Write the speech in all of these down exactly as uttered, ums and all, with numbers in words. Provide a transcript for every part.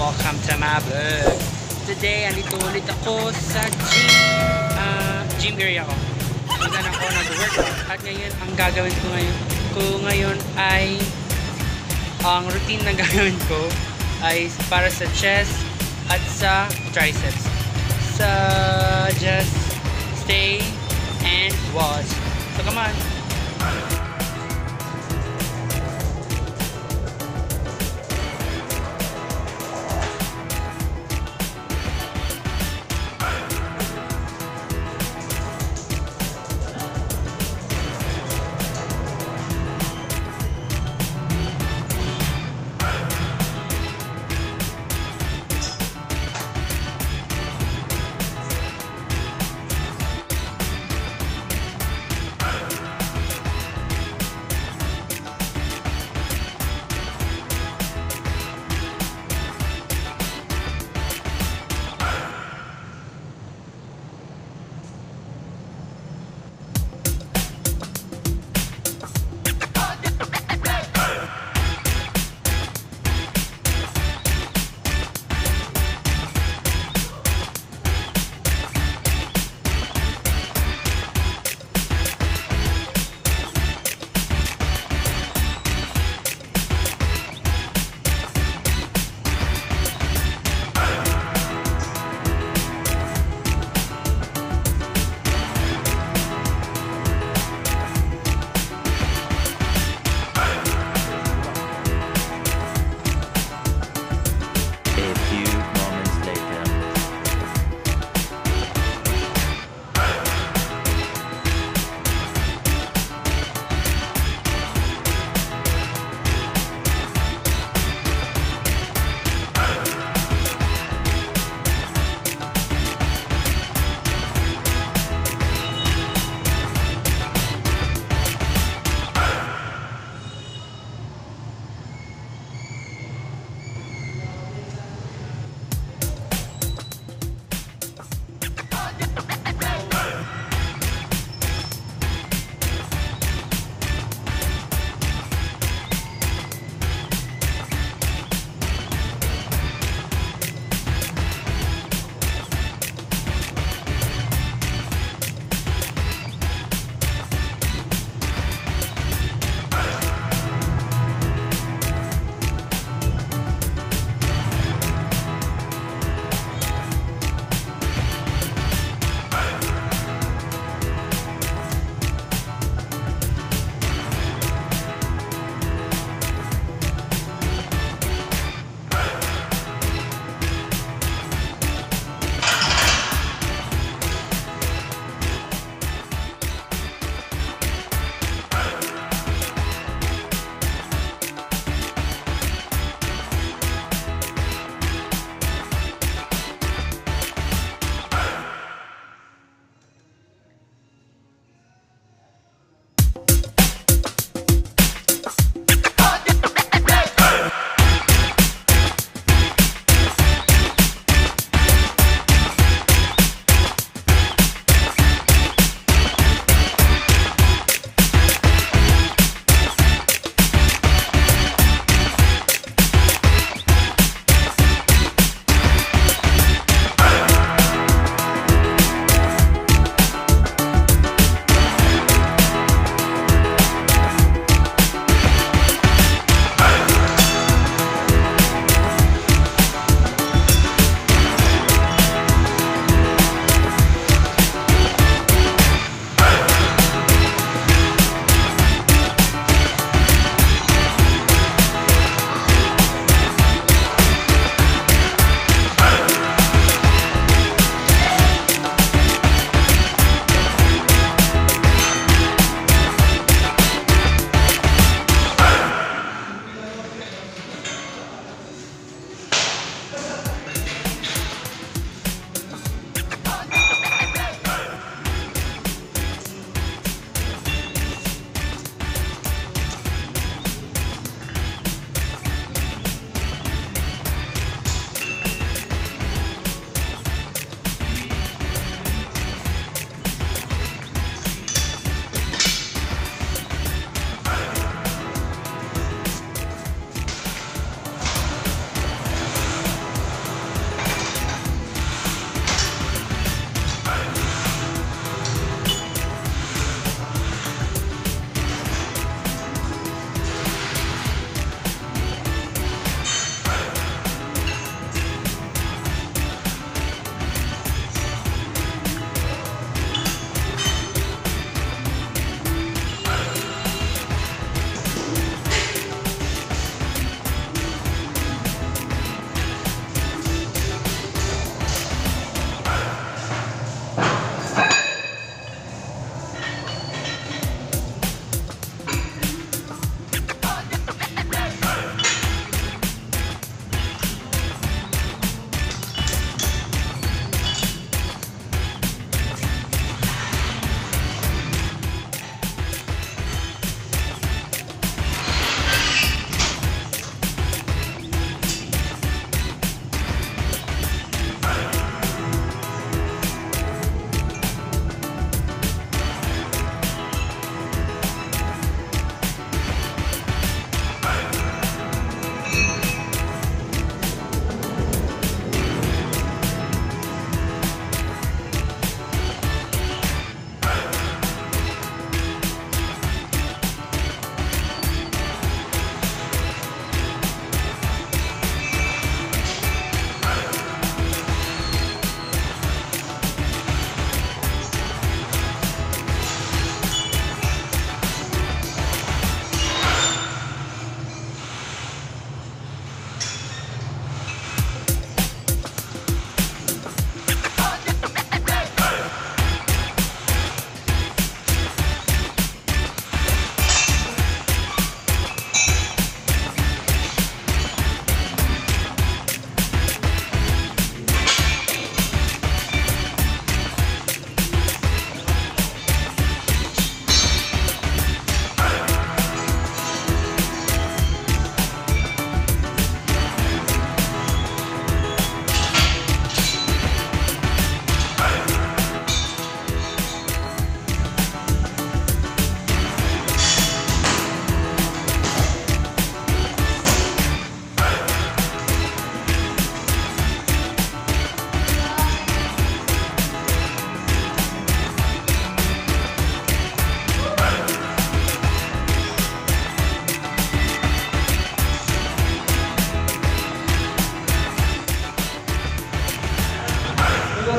welcome to my vlog. Today, andito ulit ako sa gym, uh, gym area ko. Magana ako nag-workout. At ngayon, ang gagawin ko ngayon, ko ngayon ay, ang routine na gagawin ko ay para sa chest at sa triceps. So, just stay and watch. So, come on.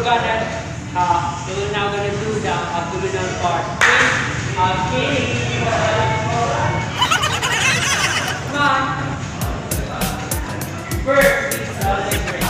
gonna, uh, we're now gonna do the abdominal part. Okay. Come on. First, is the leg raise.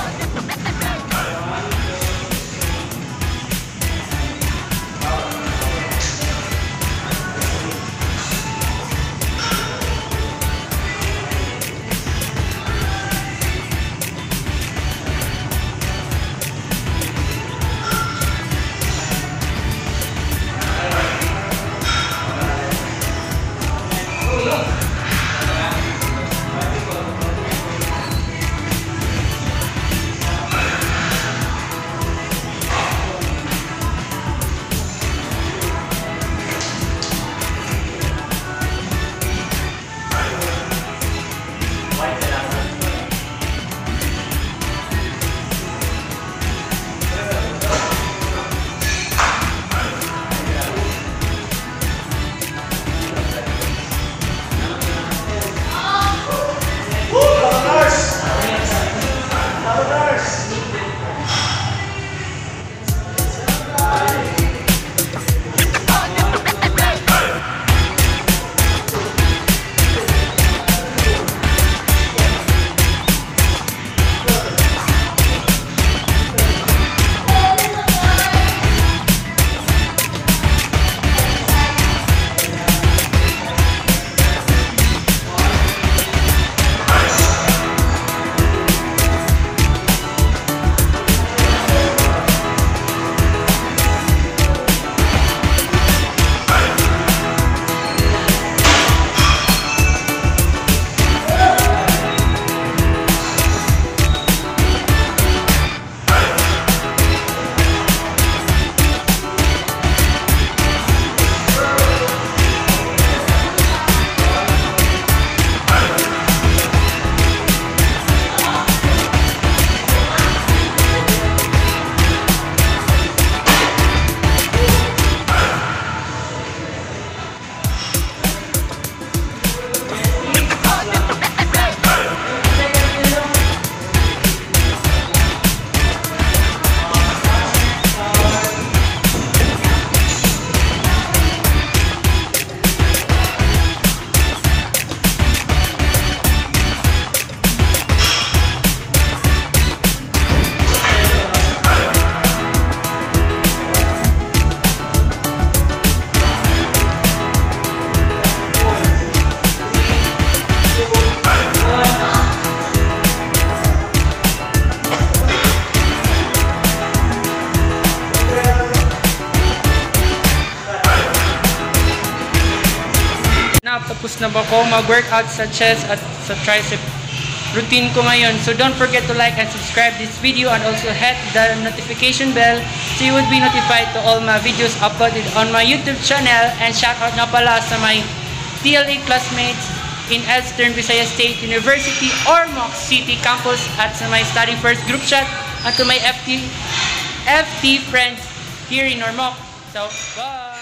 Tapos na ba ko mag-workout sa chest at sa tricep routine ko ngayon. So don't forget to like and subscribe this video and also hit the notification bell so you would be notified to all my videos uploaded on my YouTube channel. And shout out na pala sa my T L A classmates in Eastern Visayas State University, Ormoc City Campus at sa my Study First group chat at to my F T F T friends here in Ormoc. So, bye!